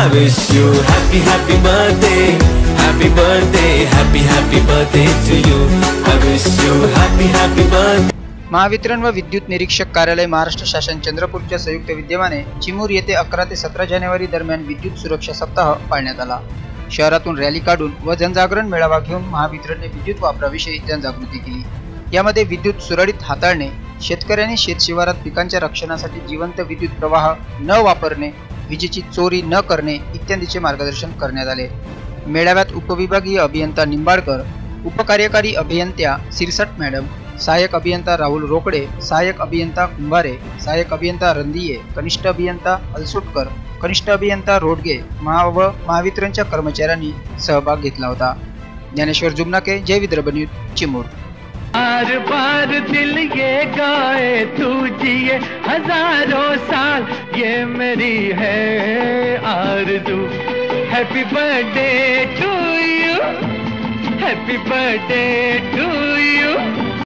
I wish you happy happy birthday, happy birthday, happy happy birthday to you. I wish you happy happy birthday. Mahavitaran व विद्युत निरीक्षक कार्यालय महाराष्ट्र शासन चंद्रपूरच्या संयुक्त विद्यमाने चिमूर येथे 11 ते 17 जानेवारी दरम्यान विद्युत सुरक्षा सप्ताह पाळण्यात आला। शहरातून रॅली काढून व जनजागरण मेळावा घेऊन महावितरणने विद्युत वापराविषयी जनजागृती केली। यामध्ये विद्युत सुरळीत हाताळणे, शेतकऱ्यांनी शेतशिवारात पिकांच्या रक्षणासाठी जिवंत विद्युत प्रवाह न वापरणे, विजेची चोरी न करणे इत्यादीचे मार्गदर्शन करण्यात आले। मेळाव्यात उपविभागीय अभियंता निंबाळकर, उपकार्यकारी अभियंत्या सिरसट मॅडम, सहाय्यक अभियंता राहुल रोकडे, सहाय्यक अभियंता कुंभारे, सहाय्यक अभियंता रंदिये, कनिष्ठ अभियंता अलसुटकर, कनिष्ठ अभियंता रोडगे व महावितरणच्या कर्मचाऱ्यांनी सहभाग घेतला होता। ज्ञानेश्वर जुमनाके, जय विदर्भ न्यूज, चिमूर। बार बार दिल ये गाए तू जिए हजारों साल, ये मेरी है आरज़ू। Happy birthday to you, happy birthday to you.